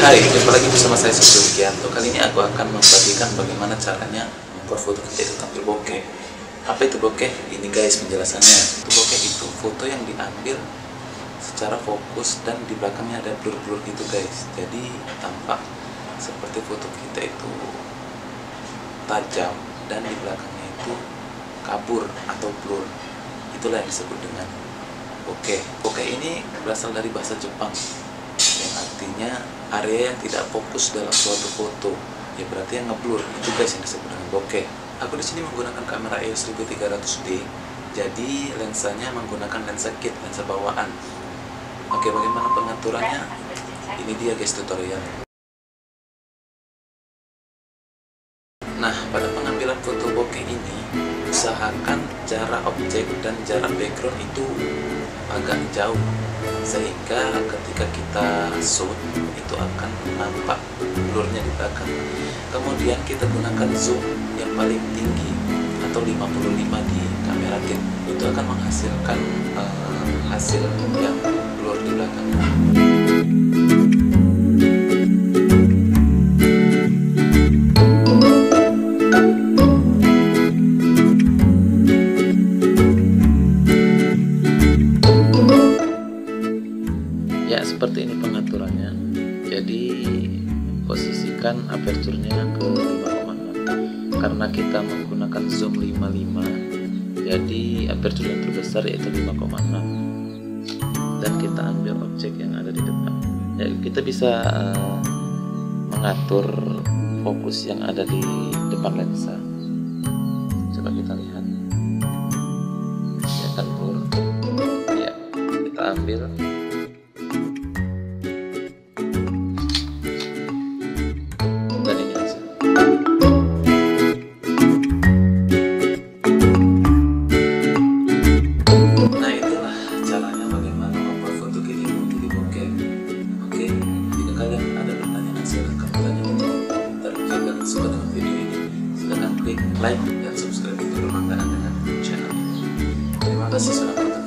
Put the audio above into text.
Hai, jumpa lagi bersama saya Sugianto. Kali ini aku akan membagikan bagaimana caranya membuat foto kita itu tampil bokeh. Apa itu bokeh? Ini guys penjelasannya. Itu bokeh itu foto yang diambil secara fokus dan di belakangnya ada blur-blur gitu guys. Jadi tampak seperti foto kita itu tajam dan di belakangnya itu kabur atau blur. Itulah yang disebut dengan bokeh. Bokeh ini berasal dari bahasa Jepang yang artinya area yang tidak fokus dalam suatu foto, ya berarti yang ngeblur. Itu guys yang disebut dengan bokeh. Aku di sini menggunakan kamera EOS 1300D, jadi lensanya menggunakan lensa kit, lensa bawaan. Oke, bagaimana pengaturannya? Ini dia guys tutorial. Nah, pada pengambilan foto bokeh ini usahakan jarak objek dan jarak background itu agak jauh, sehingga ketika kita shoot itu akan nampak blurnya di belakang. Kemudian kita gunakan zoom yang paling tinggi atau 55 di kamera kit, itu akan menghasilkan hasil yang blur di belakang. Ya, seperti ini pengaturannya. Jadi posisikan aperturnya ke 5,6 karena kita menggunakan zoom 55, jadi apertur yang terbesar yaitu 5,6 dan kita ambil objek yang ada di depan. Ya, kita bisa mengatur fokus yang ada di depan lensa. Coba kita lihat, ya kan blur. Ya, kita ambil. Nah, itulah caranya bagaimana membuat foto kita menjadi bokeh. Oke, jika kalian ada pertanyaan silahkan bertanya di kolom komentar. Jika kalian suka dengan video ini, silahkan klik like dan subscribe untuk berlangganan dengan channel ini. Terima kasih sudah menonton.